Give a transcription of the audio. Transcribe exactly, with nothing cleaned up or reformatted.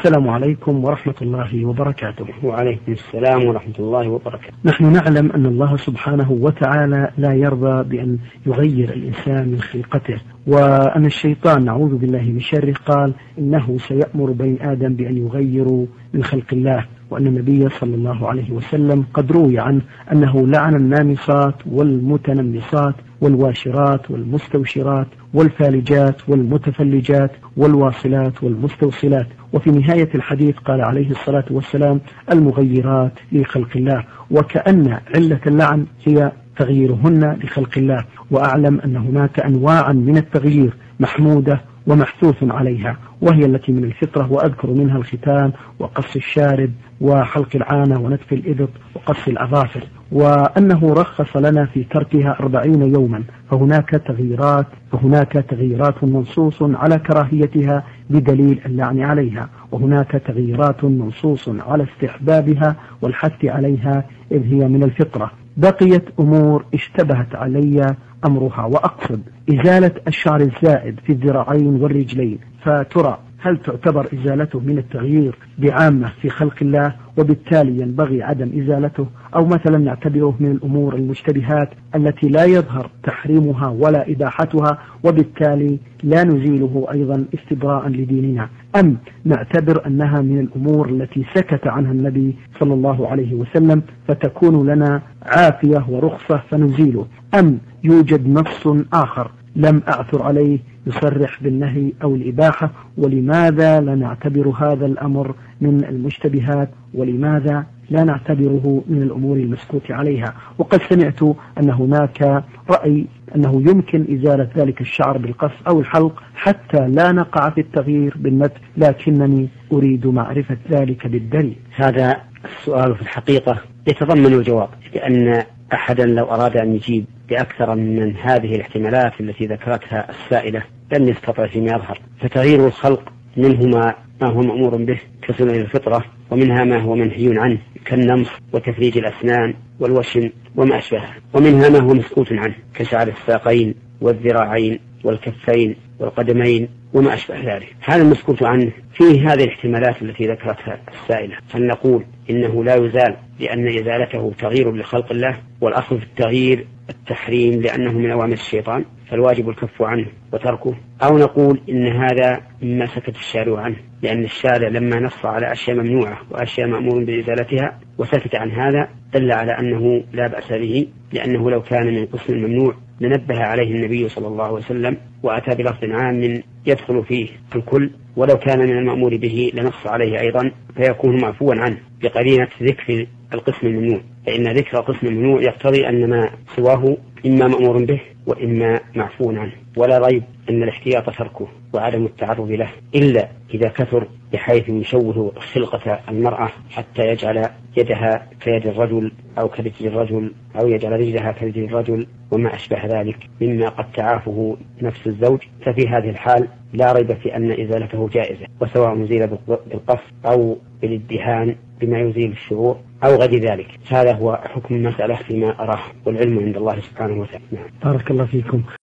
السلام عليكم ورحمة الله وبركاته. وعليكم السلام ورحمة الله وبركاته. نحن نعلم أن الله سبحانه وتعالى لا يرضى بأن يغير الإنسان من خلقته، وأن الشيطان نعوذ بالله من شره قال إنه سيأمر بني آدم بأن يغيروا من خلق الله، وأن النبي صلى الله عليه وسلم قد روي عنه أنه لعن النامصات والمتنمصات والواشرات والمستوشرات والفالجات والمتفلجات والواصلات والمستوصلات. وفي نهاية الحديث قال عليه الصلاة والسلام المغيرات لخلق الله، وكأن علة اللعن هي تغييرهن لخلق الله. وأعلم أن هناك أنواعا من التغيير محمودة ومحثوث عليها، وهي التي من الفطرة، وأذكر منها الختان وقص الشارب وحلق العانة ونتف الإبط وقص الأظافر، وأنه رخص لنا في تركها أربعين يوما. فهناك تغييرات فهناك تغييرات منصوص على كراهيتها بدليل اللعن عليها، وهناك تغييرات منصوص على استحبابها والحث عليها إذ هي من الفطرة. بقيت أمور اشتبهت علي أمرها، وأقصد إزالة الشعر الزائد في الذراعين والرجلين، فترى هل تعتبر إزالته من التغيير بعامة في خلق الله وبالتالي ينبغي عدم إزالته، أو مثلا نعتبره من الأمور المشتبهات التي لا يظهر تحريمها ولا إباحتها وبالتالي لا نزيله أيضا استبراء لديننا، أم نعتبر أنها من الأمور التي سكت عنها النبي صلى الله عليه وسلم فتكون لنا عافية ورخصة فنزيله، أم يوجد نص آخر لم أعثر عليه يصرح بالنهي أو الإباحة، ولماذا لا نعتبر هذا الأمر من المشتبهات ولماذا لا نعتبره من الأمور المسكوت عليها. وقد سمعت أن هناك رأي أنه يمكن إزالة ذلك الشعر بالقص أو الحلق حتى لا نقع في التغيير بالنتف، لكنني أريد معرفة ذلك بالدليل. هذا السؤال في الحقيقة يتضمن الجواب، لأن أحدا لو أراد أن يجيب بأكثر من هذه الاحتمالات التي ذكرتها السائلة لن يستطيع فيما يظهر. فتغيير الخلق منه ما هو مأمور به كسنن الفطرة، ومنها ما هو منهي عنه كالنمص وتفريج الأسنان والوشم وما أشبهه، ومنها ما هو مسكوت عنه كشعر الساقين والذراعين والكفين والقدمين وما أشبه ذلك. هذا المسكوت عنه فيه هذه الاحتمالات التي ذكرتها السائلة، فلنقول إنه لا يزال لأن إزالته تغيير لخلق الله، والأصل في التغيير التحريم لأنه من أوامر الشيطان فالواجب الكف عنه وتركه، أو نقول إن هذا مما سكت الشارع عنه لأن الشارع لما نص على أشياء ممنوعة وأشياء مأمور بإزالتها وسكت عن هذا دل على أنه لا بأس به، لأنه لو كان من قسم الممنوع لنبه عليه النبي صلى الله عليه وسلم وأتى بلفظ عام يدخل فيه الكل، ولو كان من المأمور به لنص عليه أيضا فيكون معفوا عنه بقرينة ذكر القسم الممنوع، فإن ذكر القسم الممنوع يقتضي أن ما سواه إما مأمور به وإما معفو عنه. ولا ريب أن الاحتياط تركه وعدم التعرض له إلا إذا كثر بحيث يشوه خلقة المرأة حتى يجعل يدها كيد الرجل أو كرجل الرجل أو يجعل رجلها كرجل الرجل وما أشبه ذلك مما قد تعافه نفس الزوج، ففي هذه الحال لا ريب في أن إزالته جائزة، وسواء زيل بالقص أو بالادهان بما يزيل الشعور أو غير ذلك. هذا هو حكم المسألة فيما أراه، والعلم عند الله سبحانه وتعالى. بارك الله فيكم.